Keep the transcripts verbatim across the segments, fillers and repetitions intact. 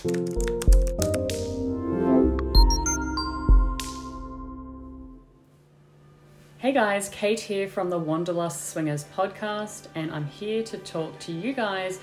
Hey guys, Kate here from the Wanderlust Swingers podcast, and I'm here to talk to you guys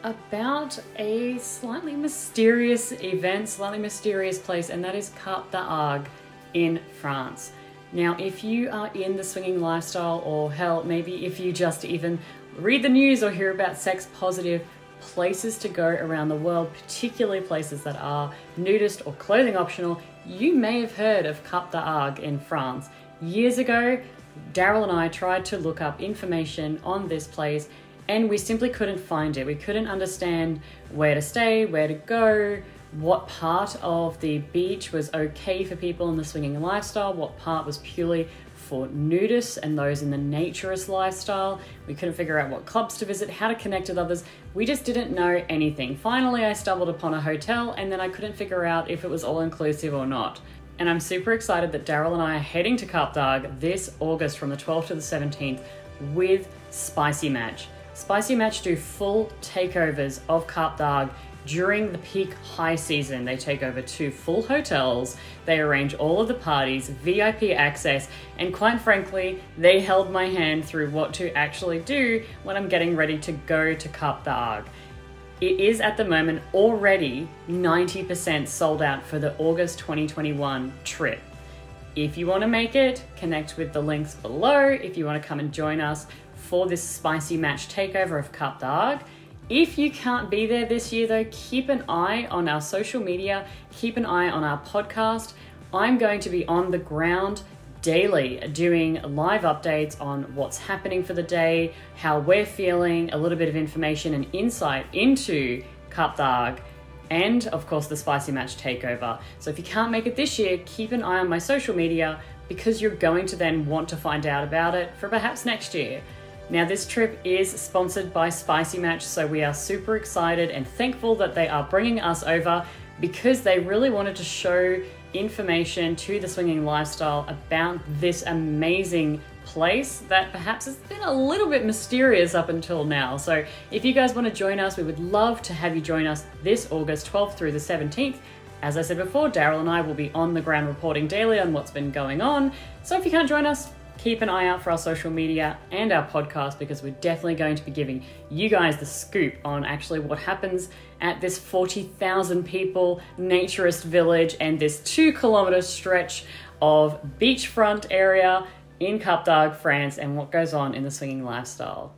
about a slightly mysterious event, slightly mysterious place, and that is Cap d'Agde in France. Now, if you are in the swinging lifestyle, or hell, maybe if you just even read the news or hear about sex positive places to go around the world, particularly places that are nudist or clothing optional, you may have heard of Cap d'Agde in France. Years ago, Daryl and I tried to look up information on this place and we simply couldn't find it. We couldn't understand where to stay, where to go, what part of the beach was okay for people in the swinging lifestyle, what part was purely for nudists and those in the naturist lifestyle. We couldn't figure out what clubs to visit, how to connect with others. We just didn't know anything. Finally, I stumbled upon a hotel and then I couldn't figure out if it was all inclusive or not. And I'm super excited that Daryl and I are heading to Cap d'Agde this August from the twelfth to the seventeenth with Spicy Match. Spicy Match do full takeovers of Cap d'Agde during the peak high season. They take over two full hotels, they arrange all of the parties, V I P access, and quite frankly, they held my hand through what to actually do when I'm getting ready to go to Cap d'Agde. It is at the moment already ninety percent sold out for the August twenty twenty-one trip. If you want to make it, connect with the links below if you want to come and join us for this Spicy Match takeover of Cap d'Agde. If you can't be there this year though, keep an eye on our social media, keep an eye on our podcast. I'm going to be on the ground daily doing live updates on what's happening for the day, how we're feeling, a little bit of information and insight into Cap d'Agde, and of course the Spicy Match takeover. So if you can't make it this year, keep an eye on my social media because you're going to then want to find out about it for perhaps next year. Now, this trip is sponsored by Spicy Match, so we are super excited and thankful that they are bringing us over because they really wanted to show information to the swinging lifestyle about this amazing place that perhaps has been a little bit mysterious up until now. So if you guys want to join us, we would love to have you join us this August twelfth through the seventeenth. As I said before, Daryl and I will be on the ground reporting daily on what's been going on. So if you can't join us, keep an eye out for our social media and our podcast because we're definitely going to be giving you guys the scoop on actually what happens at this forty thousand people naturist village and this two kilometer stretch of beachfront area in Cap d'Agde, France, and what goes on in the swinging lifestyle.